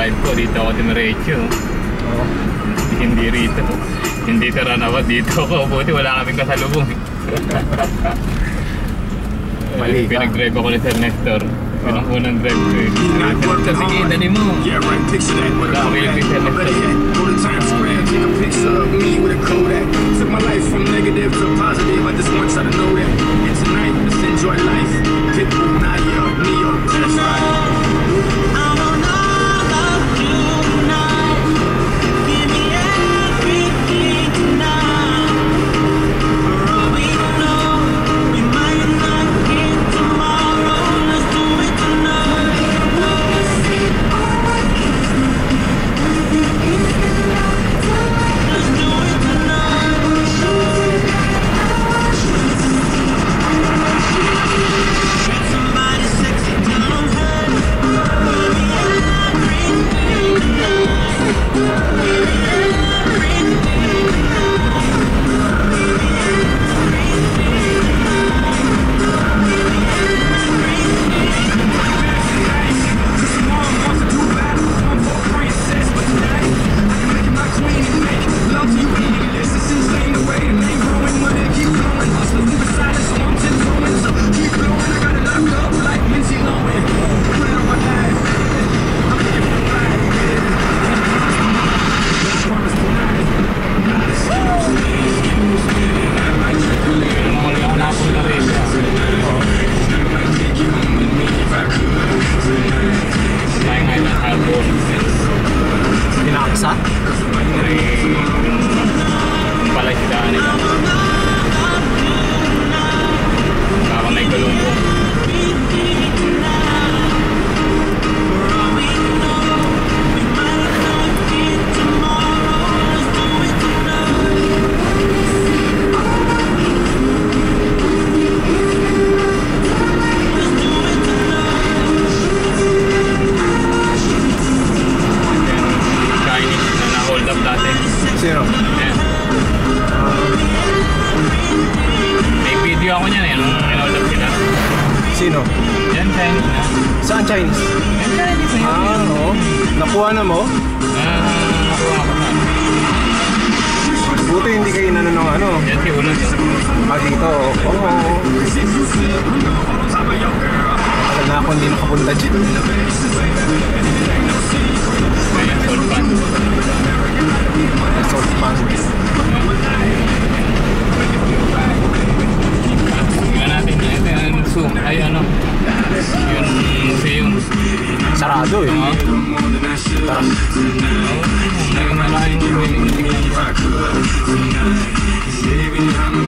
drive ko, dito ako diretso. Oo. Hindi rito. Hindi Taranawat, dito ako. Buti wala kaming kasalubong. Mali ka. Pinag-drive ako ni Sir Nestor. Yun ang unang drive ko eh. Sige, dali mo. Wala ako yung Sir Nestor. Go to Times Square, take a picture of me with a Kodak. Took my life from negative to positive, I just want y'all to know that. And tonight, let's enjoy life. Pitbull, Nadia, Neo, that's right. Pinaksa? Palay si daan nila. Baka may galunggong. Sino? Yeah. May video ako niyan eh, nung in-hold up sila. Sino? Yan, Chinese na. Saan Chinese? Yan, Chinese na yun. Oo. Nakuha na mo? Nakuha ko na. Buti hindi kayo inano ng ano. Yan si Ulod. Dito. Oo. Matagal na ako hindi nakapunta dyan. Ayan, Solpan. Salt pan. Tingnan natin yan. Ito yung zoom. Ay ano. Yung museum. Sarado eh. Tara. May malaking